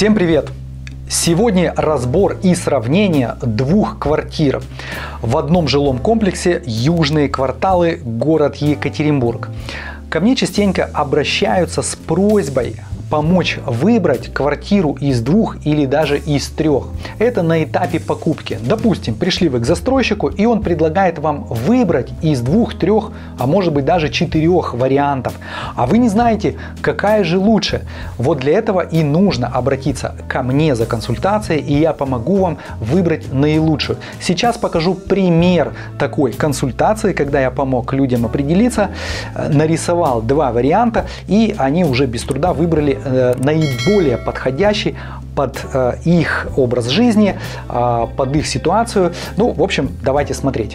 Всем привет! Сегодня разбор и сравнение двух квартир в одном жилом комплексе «Южные кварталы», город Екатеринбург. Ко мне частенько обращаются с просьбой помочь выбрать квартиру из двух или даже из трех. Это на этапе покупки. Допустим, пришли вы к застройщику, и он предлагает вам выбрать из двух, трех, а может быть даже четырех вариантов. А вы не знаете, какая же лучше. Вот для этого и нужно обратиться ко мне за консультацией, и я помогу вам выбрать наилучшую. Сейчас покажу пример такой консультации, когда я помог людям определиться, нарисовал два варианта, и они уже без труда выбрали наиболее подходящий под их образ жизни, под их ситуацию. Ну, в общем, давайте смотреть.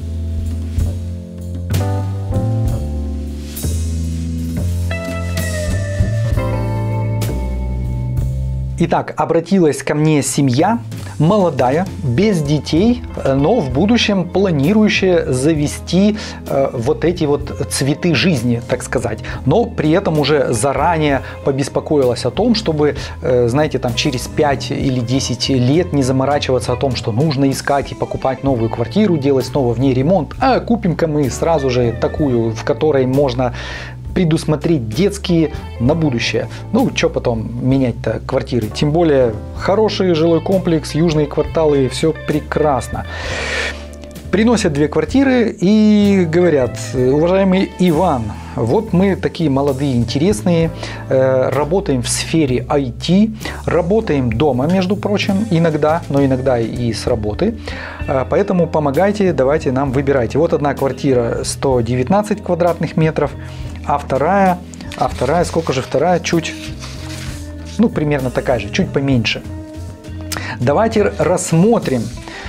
Итак, обратилась ко мне семья, молодая, без детей, но в будущем планирующая завести вот эти вот цветы жизни, так сказать. Но при этом уже заранее побеспокоилась о том, чтобы, знаете, там через 5 или 10 лет не заморачиваться о том, что нужно искать и покупать новую квартиру, делать снова в ней ремонт. А купим-ка мы сразу же такую, в которой можно предусмотреть детские на будущее. Ну, что потом менять-то квартиры? Тем более хороший жилой комплекс, южные кварталы, все прекрасно. Приносят две квартиры и говорят: уважаемый Иван, вот мы такие молодые, интересные, работаем в сфере IT, работаем дома, между прочим, иногда, но иногда и с работы, поэтому помогайте, давайте нам выбирайте. Вот одна квартира 119 квадратных метров, а вторая, сколько же вторая? Чуть, ну, примерно такая же, чуть поменьше. Давайте рассмотрим,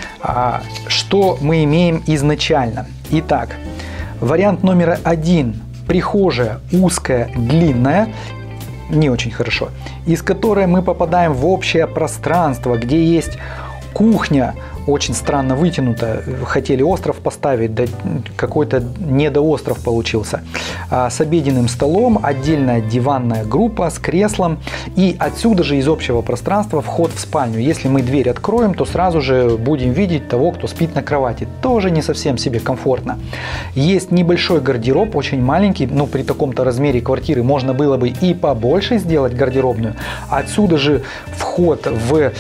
что мы имеем изначально. Итак, вариант номер один. Прихожая узкая, длинная, не очень хорошо, из которой мы попадаем в общее пространство, где есть кухня, очень странно вытянута, хотели остров поставить, да какой-то недоостров получился, с обеденным столом, отдельная диванная группа с креслом, и отсюда же из общего пространства вход в спальню. Если мы дверь откроем, то сразу же будем видеть того, кто спит на кровати. Тоже не совсем себе комфортно. Есть небольшой гардероб, очень маленький, но при таком-то размере квартиры можно было бы и побольше сделать гардеробную. Отсюда же вход в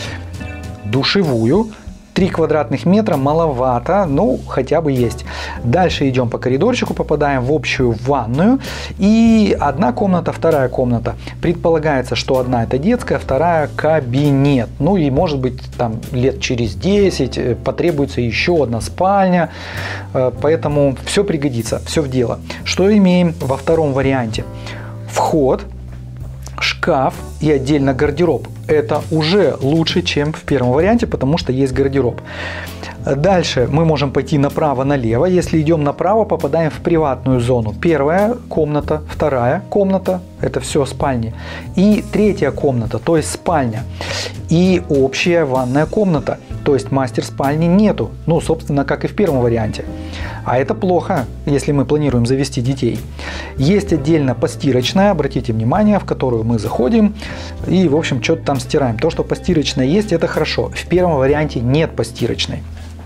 душевую. 3 квадратных метра маловато, ну хотя бы есть. Дальше идем по коридорчику, попадаем в общую ванную. И одна комната, вторая комната. Предполагается, что одна это детская, вторая кабинет. Ну и может быть там лет через 10 потребуется еще одна спальня. Поэтому все пригодится, все в дело. Что имеем во втором варианте? Вход, шкаф и отдельно гардероб. Это уже лучше, чем в первом варианте, потому что есть гардероб. Дальше мы можем пойти направо-налево. Если идем направо, попадаем в приватную зону. Первая комната, вторая комната, это все спальни. И третья комната, то есть спальня. И общая ванная комната, то есть мастер спальни нету. Ну, собственно, как и в первом варианте. А это плохо, если мы планируем завести детей. Есть отдельно постирочная, обратите внимание, в которую мы заходим и, в общем, что-то там стираем. То, что постирочная есть, это хорошо. В первом варианте нет постирочной.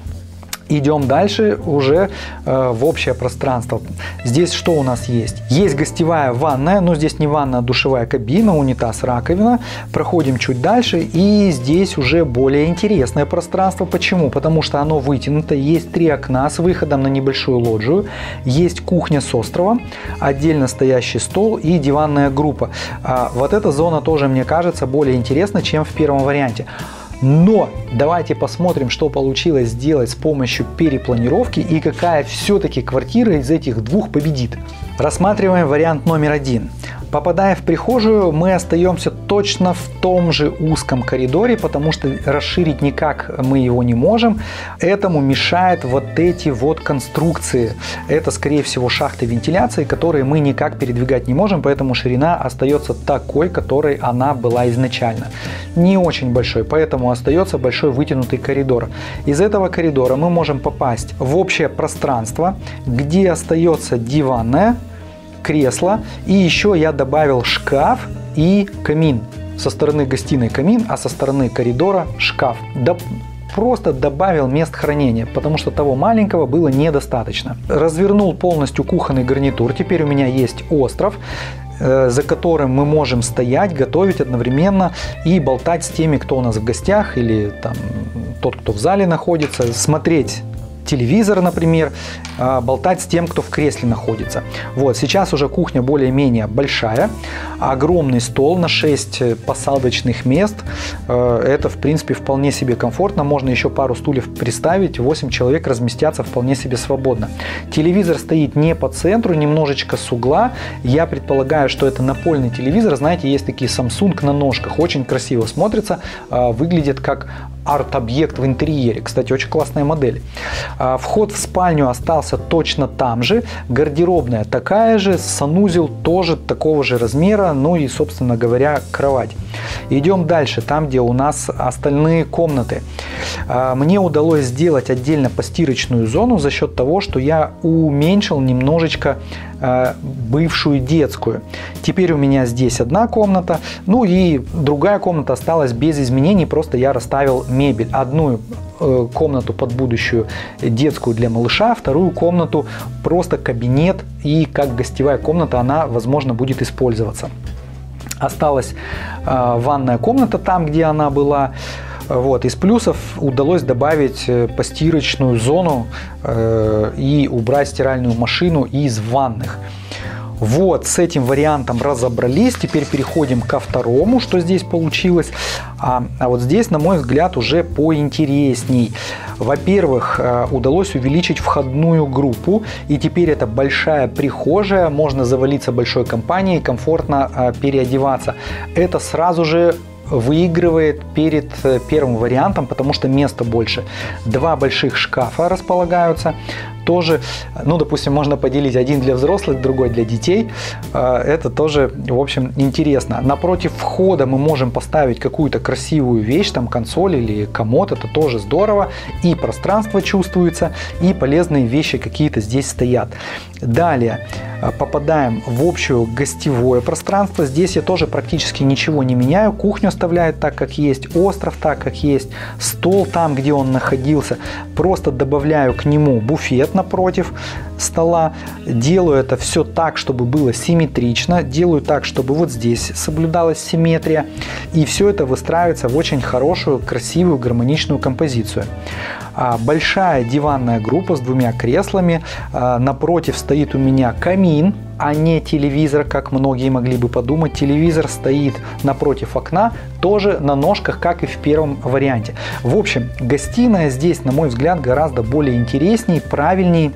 Идем дальше уже в общее пространство. Здесь что у нас есть? Есть гостевая ванная, но здесь не ванна, а душевая кабина, унитаз, раковина. Проходим чуть дальше, и здесь уже более интересное пространство. Почему? Потому что оно вытянуто. Есть 3 окна с выходом на небольшую лоджию. Есть кухня с островом, отдельно стоящий стол и диванная группа. Вот эта зона тоже, мне кажется, более интересна, чем в первом варианте. Но давайте посмотрим, что получилось сделать с помощью перепланировки и какая все-таки квартира из этих двух победит. Рассматриваем вариант номер один. Попадая в прихожую, мы остаемся точно в том же узком коридоре, потому что расширить никак мы его не можем. Этому мешают вот эти вот конструкции. Это, скорее всего, шахты вентиляции, которые мы никак передвигать не можем, поэтому ширина остается такой, которой она была изначально. Не очень большой, поэтому остается большой вытянутый коридор. Из этого коридора мы можем попасть в общее пространство, где остается диванная, кресло, и еще я добавил шкаф и камин. со стороны гостиной камин, а со стороны коридора шкаф. Да, просто добавил мест хранения, потому что того маленького было недостаточно. Развернул полностью кухонный гарнитур. Теперь у меня есть остров, за которым мы можем стоять, готовить одновременно и болтать с теми, кто у нас в гостях, или там тот, кто в зале находится, смотреть телевизор, например, болтать с тем, кто в кресле находится. Вот, сейчас уже кухня более-менее большая, огромный стол на 6 посадочных мест, это в принципе вполне себе комфортно, можно еще пару стульев приставить, 8 человек разместятся вполне себе свободно. Телевизор стоит не по центру, немножечко с угла, я предполагаю, что это напольный телевизор, знаете, есть такие Samsung на ножках, очень красиво смотрится, выглядит как арт-объект в интерьере, кстати, очень классная модель. Вход в спальню остался точно там же, гардеробная такая же, санузел тоже такого же размера, ну и, собственно говоря, кровать. Идем дальше, там, где у нас остальные комнаты. Мне удалось сделать отдельно постирочную зону за счет того, что я уменьшил немножечко бывшую детскую. Теперь у меня здесь одна комната, ну и другая комната осталась без изменений, просто я расставил мебель. Одну комнату под будущую детскую для малыша, вторую комнату просто кабинет, и как гостевая комната она, возможно, будет использоваться. Осталась ванная комната там, где она была. Вот. Из плюсов удалось добавить постирочную зону и убрать стиральную машину из ванных. Вот, с этим вариантом разобрались. Теперь переходим ко второму, что здесь получилось. А вот здесь, на мой взгляд, уже поинтересней. Во-первых, удалось увеличить входную группу. И теперь это большая прихожая. Можно завалиться большой компанией, комфортно переодеваться. Это сразу же выигрывает перед первым вариантом, потому что места больше. Два больших шкафа располагаются. Тоже, ну, допустим, можно поделить один для взрослых, другой для детей. Это тоже, в общем, интересно. Напротив входа мы можем поставить какую-то красивую вещь, там консоль или комод. Это тоже здорово. И пространство чувствуется, и полезные вещи какие-то здесь стоят. Далее попадаем в общее гостевое пространство. Здесь я тоже практически ничего не меняю. Кухню оставляю так, как есть. Остров так, как есть. Стол там, где он находился. Просто добавляю к нему буфет напротив стола. Делаю это все так, чтобы было симметрично. Делаю так, чтобы вот здесь соблюдалась симметрия. И все это выстраивается в очень хорошую, красивую, гармоничную композицию. Большая диванная группа с двумя креслами. Напротив стоит у меня камин, а не телевизор, как многие могли бы подумать. Телевизор стоит напротив окна, тоже на ножках, как и в первом варианте. В общем, гостиная здесь, на мой взгляд, гораздо более интересней, правильней.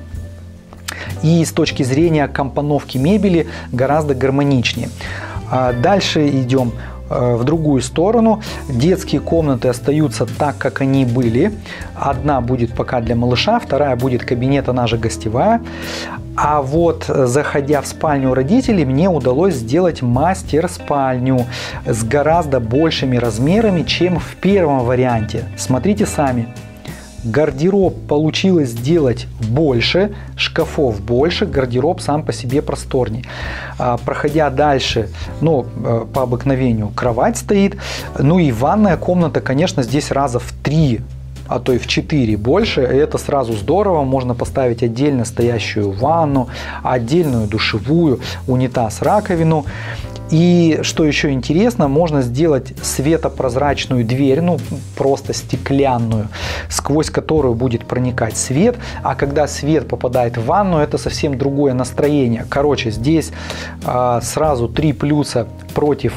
И с точки зрения компоновки мебели гораздо гармоничнее. Дальше идем в другую сторону. Детские комнаты остаются так, как они были. Одна будет пока для малыша, вторая будет кабинет, она же гостевая. А вот, заходя в спальню родителей, мне удалось сделать мастер-спальню с гораздо большими размерами, чем в первом варианте. Смотрите сами. Гардероб получилось сделать больше, шкафов больше, гардероб сам по себе просторней. Проходя дальше, ну, по обыкновению кровать стоит, ну и ванная комната, конечно, здесь раза в 3, а то и в 4 больше. И это сразу здорово, можно поставить отдельно стоящую ванну, отдельную душевую, унитаз, раковину. И что еще интересно, можно сделать светопрозрачную дверь, ну просто стеклянную, сквозь которую будет проникать свет. А когда свет попадает в ванну, это совсем другое настроение. Короче, здесь сразу 3 плюса против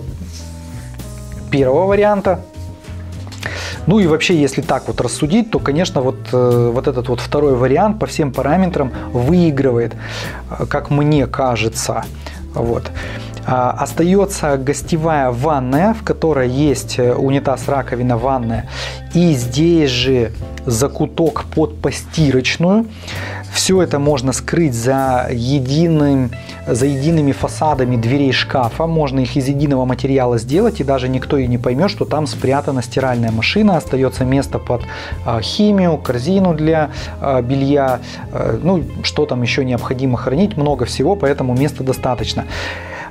первого варианта. Ну и вообще, если так вот рассудить, то, конечно, вот этот вот второй вариант по всем параметрам выигрывает, как мне кажется. Вот. Остается гостевая ванная, в которой есть унитаз, раковина, ванная. И здесь же закуток под постирочную. Все это можно скрыть за едиными фасадами дверей шкафа. Можно их из единого материала сделать, и даже никто и не поймет, что там спрятана стиральная машина. Остается место под химию, корзину для белья. Ну, что там еще необходимо хранить. Много всего, поэтому места достаточно.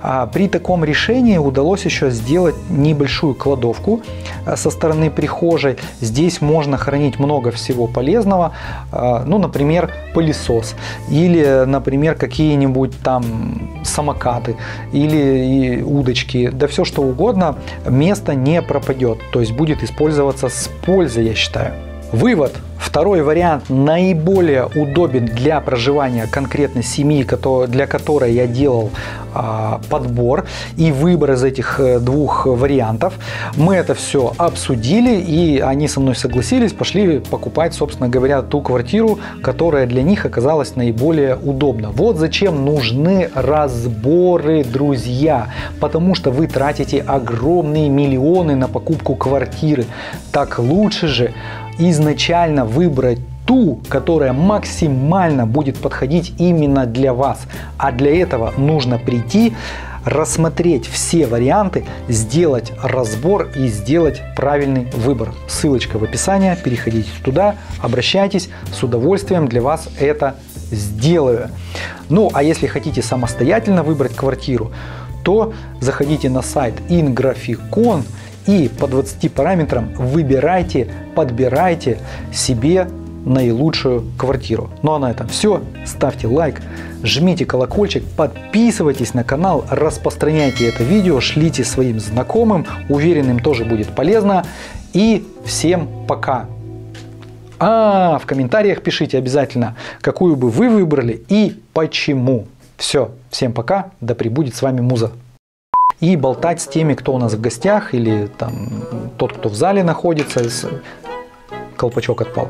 При таком решении удалось еще сделать небольшую кладовку со стороны прихожей. Здесь можно хранить много всего полезного, ну, например, пылесос или, например, какие-нибудь там самокаты или удочки, да все что угодно, место не пропадет, то есть будет использоваться с пользой, я считаю. Вывод. Второй вариант наиболее удобен для проживания конкретной семьи, для которой я делал подбор и выбор из этих двух вариантов. Мы это все обсудили, и они со мной согласились, пошли покупать, собственно говоря, ту квартиру, которая для них оказалась наиболее удобна. Вот зачем нужны разборы, друзья, потому что вы тратите огромные миллионы на покупку квартиры. Так лучше же изначально выбрать ту, которая максимально будет подходить именно для вас. А для этого нужно прийти, рассмотреть все варианты, сделать разбор и сделать правильный выбор. Ссылочка в описании, переходите туда, обращайтесь, с удовольствием для вас это сделаю. Ну, а если хотите самостоятельно выбрать квартиру, то заходите на сайт Ingraficon и по 20 параметрам выбирайте, подбирайте себе наилучшую квартиру. Ну а на этом все. Ставьте лайк, жмите колокольчик, подписывайтесь на канал, распространяйте это видео, шлите своим знакомым, уверенным тоже будет полезно. И всем пока! В комментариях пишите обязательно, какую бы вы выбрали и почему. Все, всем пока, да пребудет с вами Муза. И болтать с теми, кто у нас в гостях, или там тот, кто в зале находится, колпачок отпал.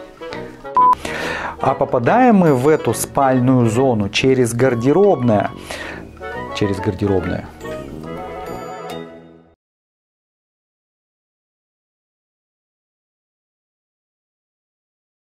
А попадаем мы в эту спальную зону через гардеробное.